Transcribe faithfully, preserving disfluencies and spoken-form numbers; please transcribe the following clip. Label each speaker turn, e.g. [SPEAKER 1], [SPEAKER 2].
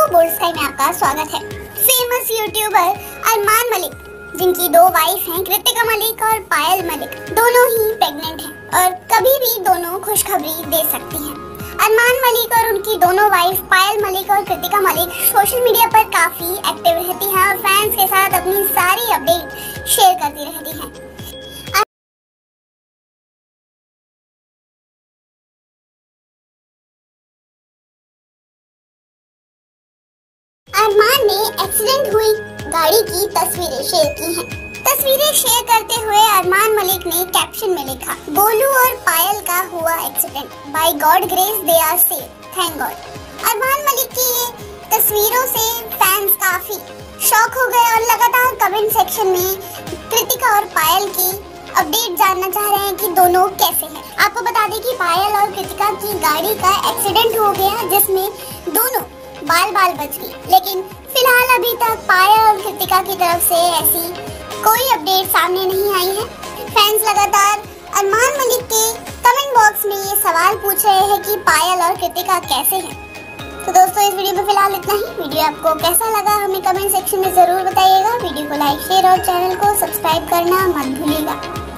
[SPEAKER 1] Bold sky में आपका स्वागत है। फेमस यूट्यूबर अरमान मलिक, जिनकी दो वाइफ हैं कृतिका मलिक और पायल मलिक, दोनों ही प्रेग्नेंट हैं और कभी भी दोनों खुशखबरी दे सकती हैं। अरमान मलिक और उनकी दोनों वाइफ पायल मलिक और कृतिका मलिक सोशल मीडिया पर काफी एक्टिव रहती हैं और फैंस के साथ अपनी सारी अपडेट शेयर करती रहती हैं। अरमान ने एक्सीडेंट हुई गाड़ी की तस्वीरें शेयर की हैं। तस्वीरें शेयर करते हुए अरमान मलिक ने कैप्शन में लिखा, गोलू और पायल का हुआ accident, by God grace they are safe, thank God. Armaan Malik की ये तस्वीरों से फैंस काफी शॉक हो गए और लगातार कमेंट सेक्शन में कृतिका और पायल की अपडेट जानना चाह रहे हैं कि दोनों कैसे हैं। आपको बता दें कि पायल और कृतिका की गाड़ी का एक्सीडेंट हो गया, जिसमें दोनों बाल बाल बच गई, लेकिन फिलहाल अभी तक पायल और कृतिका की तरफ से ऐसी कोई अपडेट सामने नहीं आई है। फैंस लगातार अरमान मलिक के कमेंट बॉक्स में ये सवाल पूछ रहे हैं कि पायल और कृतिका कैसे हैं। तो दोस्तों, इस वीडियो में फिलहाल इतना ही। वीडियो आपको कैसा लगा हमें कमेंट सेक्शन में जरूर बताइएगा। वीडियो को लाइक, शेयर और चैनल को सब्सक्राइब करना मत भूलिएगा।